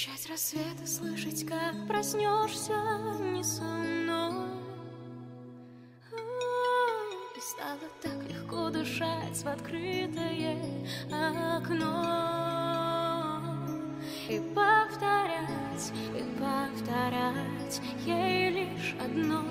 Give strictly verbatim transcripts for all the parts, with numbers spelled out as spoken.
Встречать рассвет и слышать, как проснешься не со мной. И стало так легко дышать в открытое окно. И повторять, и повторять ей лишь одно.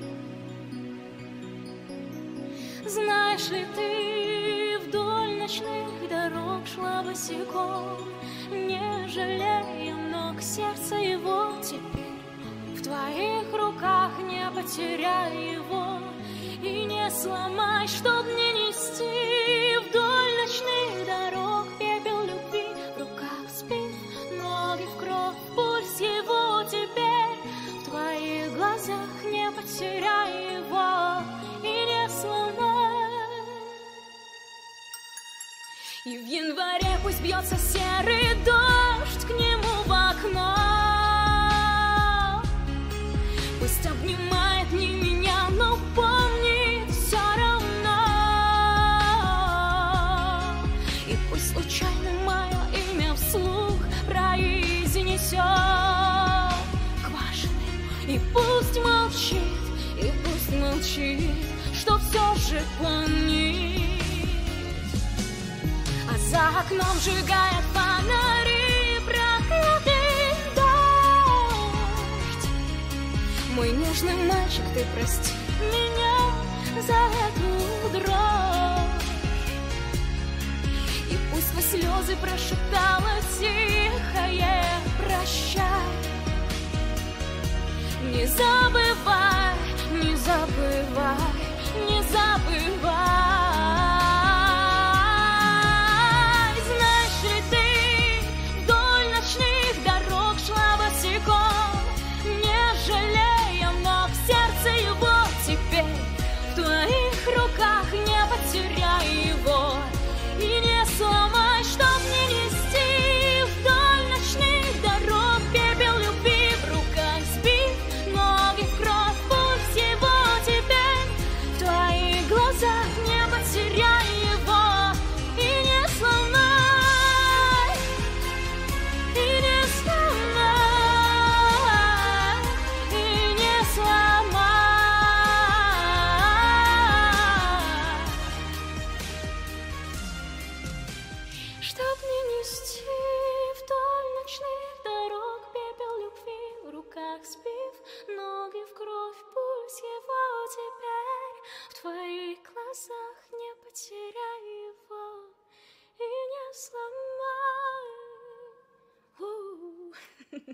Знаешь ли ты, вдоль ночных дорог шла босиком, не жалея ног, сердце его теперь в твоих руках, не потеряй его и не сломай, чтоб не нести вдоль ночных дорог пепел любви в руках спин, ноги в кровь, пульс его теперь в твоих глазах, не потеряй его и не сломай. И в январе пусть бьется серый дождь к нему в окно, пусть обнимает не меня, но помнит все равно. И пусть случайно мое имя вслух произнесет Квашиным, и пусть молчит, и пусть молчит, что все же помнит. За окном сжигает фонари проклятый дождь. Мой нежный мальчик, ты прости меня за эту дрожь. И пусть сквозь слезы прошептала тихое прощай. Не забывай, не забывай